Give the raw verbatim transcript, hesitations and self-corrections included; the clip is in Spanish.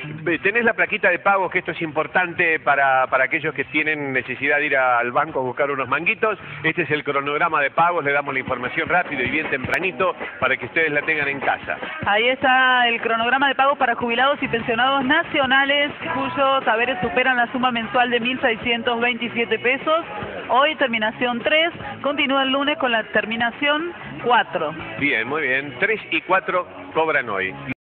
Tenés la plaquita de pagos, que esto es importante para, para aquellos que tienen necesidad de ir al banco a buscar unos manguitos. Este es el cronograma de pagos, le damos la información rápido y bien tempranito para que ustedes la tengan en casa. Ahí está el cronograma de pagos para jubilados y pensionados nacionales cuyos saberes superan la suma mensual de mil seiscientos veintisiete pesos. Hoy terminación tres, continúa el lunes con la terminación cuatro. Bien, muy bien. tres y cuatro cobran hoy.